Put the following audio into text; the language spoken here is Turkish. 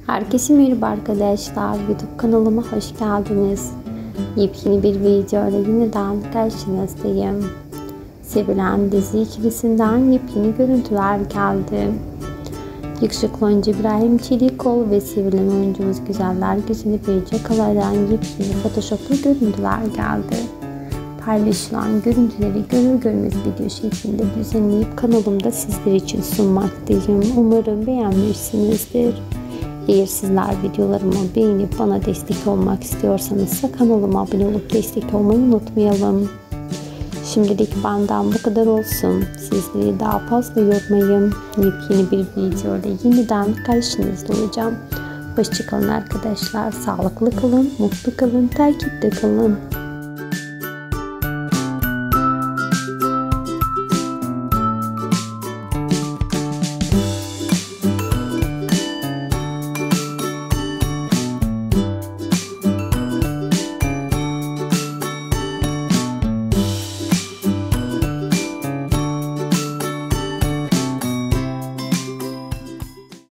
Herkese merhaba arkadaşlar. YouTube kanalıma hoş geldiniz. Yepyeni bir video ile yeniden karşınızdayım. Sevilen dizi ikilisinden yepyeni görüntüler geldi. Yakışıklı oyuncu İbrahim Çelikkol ve sevilen oyuncumuz Güzeller Güzeli Beyce Kalay'dan yepyeni photoshoplu görüntüler geldi. Paylaşılan görüntüleri görür görmez video şeklinde düzenleyip kanalımda sizler için sunmaktayım. Umarım beğenmişsinizdir. Eğer sizler videolarımı beğenip bana destek olmak istiyorsanız kanalıma abone olup destek olmayı unutmayalım. Şimdilik benden bu kadar olsun. Sizleri daha fazla yormayayım. Yepyeni bir video ile yeniden karşınızda olacağım. Hoşçakalın arkadaşlar. Sağlıklı kalın, mutlu kalın, takipte kalın.